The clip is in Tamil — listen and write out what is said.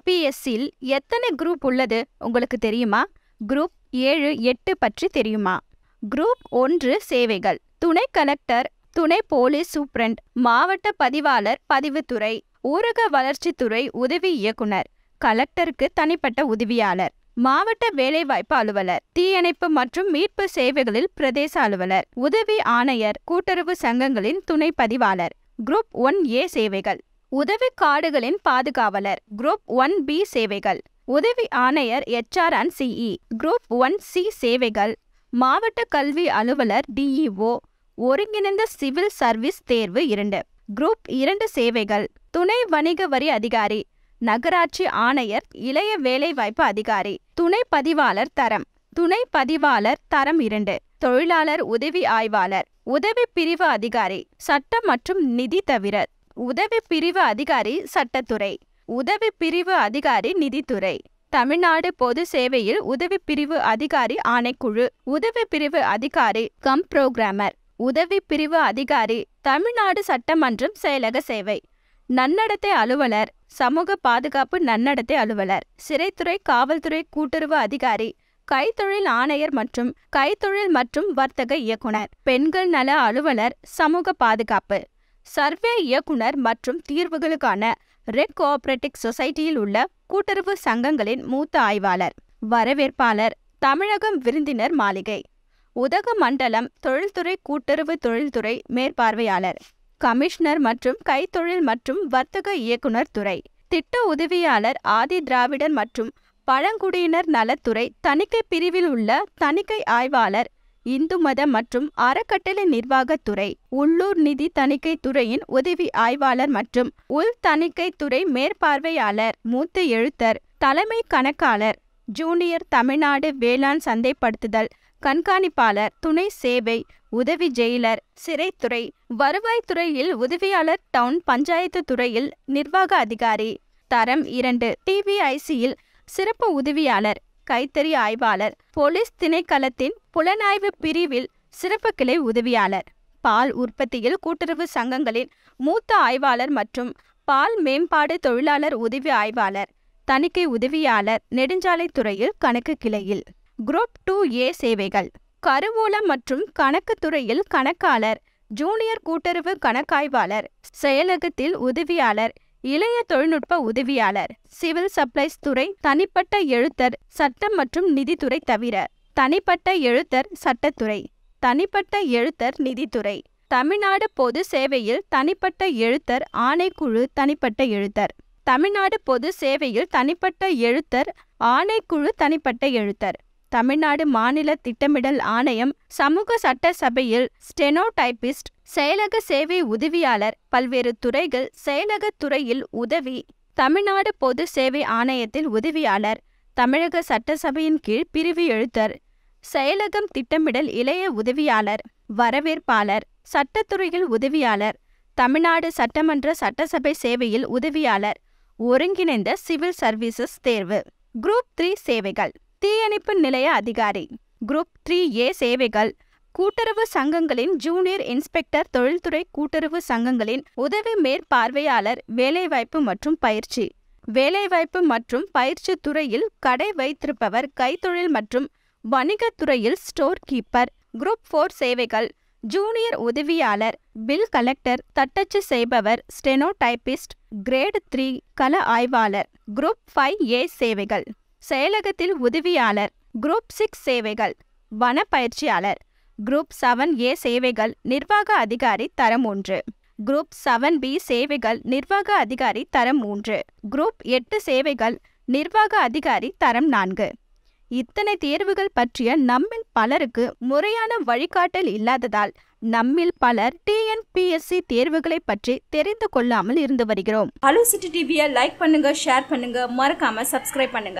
TNPSC-இல் எத்தனை குரூப் உள்ளது உங்களுக்கு தெரியுமா? குரூப் 7, 8 பற்றி தெரியுமா? குரூப் 1 சேவைகள். துணை கலெக்டர், துணை போலீஸ் சூப்பரண்ட், மாவட்ட பதிவாளர் பதிவுத்துறை, ஊரக வளர்ச்சித்துறை உதவி இயக்குனர், கலெக்டருக்கு தனிப்பட்ட உதவியாளர், மாவட்ட வேலைவாய்ப்பு அலுவலர், தீயணைப்பு மற்றும் மீட்பு சேவைகளில் பிரதேச அலுவலர், உதவி ஆணையர், கூட்டுறவு சங்கங்களின் துணை பதிவாளர். குரூப் 1A சேவைகள். உதவி காடுகளின் பாதுகாவலர். குரூப் 1B சேவைகள். உதவி ஆணையர் HR and CE. Group 1C சேவைகள். மாவட்ட கல்வி அலுவலர் DEO. ஒருங்கிணைந்த சிவில் சர்வீஸ் தேர்வு 2. குரூப் 2 சேவைகள். துணை வணிக வரி அதிகாரி, நகராட்சி ஆணையர், இளைய வேலைவாய்ப்பு அதிகாரி, துணை பதிவாளர் தரம், துணை பதிவாளர் தரம் 2, தொழிலாளர் உதவி ஆய்வாளர், உதவி பிரிவு அதிகாரி, சட்டம் மற்றும் நிதி தவிர, உதவி பிரிவு அதிகாரி சட்டத்துறை, உதவி பிரிவு அதிகாரி நிதித்துறை. தமிழ்நாடு பொது சேவையில் உதவி பிரிவு அதிகாரி ஆணைக்குழு, உதவி பிரிவு அதிகாரி புரோகிராமர், உதவி பிரிவு அதிகாரி தமிழ்நாடு சட்டமன்றம் செயலக சேவை, நன்னடத்தை அலுவலர், சமூக பாதுகாப்பு நன்னடத்தை அலுவலர், சிறைத்துறை காவல்துறை கூட்டுறவு அதிகாரி, கைத்தொழில் ஆணையர் மற்றும் கைத்தொழில் மற்றும் வர்த்தக இயக்குனர், பெண்கள் நல அலுவலர், சமூக பாதுகாப்பு, சர்வே இயக்குனர் மற்றும் தீர்வுகளுக்கான ரெட் கோஆபரேட்டிவ் சொசைட்டியில் உள்ள கூட்டுறவு சங்கங்களின் மூத்த ஆய்வாளர், வரவேற்பாளர், தமிழகம் விருந்தினர் மாளிகை, உதகமண்டலம் தொழில்துறை கூட்டுறவு தொழில்துறை மேற்பார்வையாளர், கமிஷனர் மற்றும் கைத்தொழில் மற்றும் வர்த்தக இயக்குனர் துறை, திட்ட உதவியாளர் ஆதி திராவிடர் மற்றும் பழங்குடியினர் நலத்துறை தணிக்கை பிரிவில் உள்ள தணிக்கை ஆய்வாளர், இந்து மத மற்றும் அறக்கட்டளை நிர்வாகத்துறை, உள்ளூர் நிதி தணிக்கை துறையின் உதவி ஆய்வாளர் மற்றும் உள் தணிக்கை துறை மேற்பார்வையாளர், மூத்த எழுத்தர், தலைமை கணக்காளர், ஜூனியர் தமிழ்நாடு வேளாண் சந்தைப்படுத்துதல் கண்காணிப்பாளர், துணை சேவை, உதவி ஜெயிலர், சிறைத்துறை, வருவாய்த்துறையில் உதவியாளர், டவுன் பஞ்சாயத்து துறையில் நிர்வாக அதிகாரி, தரம் 2, TNPSC-இல் சிறப்பு உதவியாளர், கைத்தறி ஆய்வாளர், போலீஸ் திணைக்களத்தின் புலனாய்வு பிரிவில் சிறப்பு கிளை உதவியாளர், பால் உற்பத்தியில் கூட்டுறவு சங்கங்களின் மூத்த ஆய்வாளர் மற்றும் பால் மேம்பாடு தொழிலாளர் உதவி ஆய்வாளர், தணிக்கை உதவியாளர், நெடுஞ்சாலைத்துறையில் கணக்கு கிளையில். குரூப் 2A சேவைகள். கருவூலம் மற்றும் கணக்கு துறையில் கணக்காளர், ஜூனியர் கூட்டுறவு கணக்காய்வாளர், செயலகத்தில் உதவியாளர், இளைய தொழில்நுட்ப உதவியாளர், சிவில் சப்ளைஸ் துறை, தனிப்பட்ட எழுத்தர், சட்டம் மற்றும் நிதித்துறை தவிர, தனிப்பட்ட எழுத்தர் சட்டத்துறை, தனிப்பட்ட எழுத்தர் நிதித்துறை. தமிழ்நாடு பொது சேவையில் தனிப்பட்ட எழுத்தர் ஆணைக்குழு தனிப்பட்ட எழுத்தர், தமிழ்நாடு பொது சேவையில் தனிப்பட்ட எழுத்தர் ஆணைக்குழு தனிப்பட்ட எழுத்தர், தமிழ்நாடு மாநில திட்டமிடல் ஆணையம் சமூக சட்ட சபையில் ஸ்டெனோடைபிஸ்ட், செயலக சேவை உதவியாளர், பல்வேறு துறைகள் செயலக துறையில் உதவி, தமிழ்நாடு பொது சேவை ஆணையத்தில் உதவியாளர், தமிழக சட்டசபையின் கீழ் பிரிவு எழுத்தர், செயலகம் திட்டமிடல் இளைய உதவியாளர், வரவேற்பாளர், சட்டத்துறையில் உதவியாளர், தமிழ்நாடு சட்டமன்ற சட்டசபை சேவையில் உதவியாளர், ஒருங்கிணைந்த சிவில் சர்வீசஸ் தேர்வு. குரூப் 3 சேவைகள். தீயணைப்பு நிலைய அதிகாரி. குரூப் 3A சேவைகள். கூட்டுறவு சங்கங்களின் ஜூனியர் இன்ஸ்பெக்டர், தொழில்துறை கூட்டுறவு சங்கங்களின் உதவி மேற்பார்வையாளர், வேலைவாய்ப்பு மற்றும் பயிற்சி, வேலைவாய்ப்பு மற்றும் பயிற்சி துறையில் கடை வைத்திருப்பவர், கைத்தொழில் மற்றும் வணிகத்துறையில் ஸ்டோர் கீப்பர். குரூப் 4 சேவைகள். ஜூனியர் உதவியாளர், பில் கலெக்டர், தட்டச்சு செய்பவர், ஸ்டெனோடைபிஸ்ட், கிரேட் 3 கள ஆய்வாளர். குரூப் 5A சேவைகள். செயலகத்தில் உதவியாளர். குரூப் 6 சேவைகள். வன பயிற்சியாளர். குரூப் 7A சேவைகள். நிர்வாக அதிகாரி தரம் 1. குரூப் 7B சேவைகள். நிர்வாக அதிகாரி தரம் 3. குரூப் 8 சேவைகள். நிர்வாக அதிகாரி தரம் 4. இத்தனை தேர்வுகள் பற்றிய நம்மில் பலருக்கு முறையான வழிகாட்டல் இல்லாததால் நம்மில் பலர் TNPSC தேர்வுகளை பற்றி தெரிந்து கொள்ளாமல் இருந்து வருகிறோம். ஹலோ சிட்டி டிவியை லைக் பண்ணுங்க, ஷேர் பண்ணுங்க, மறக்காம சப்ஸ்கிரைப் பண்ணுங்க.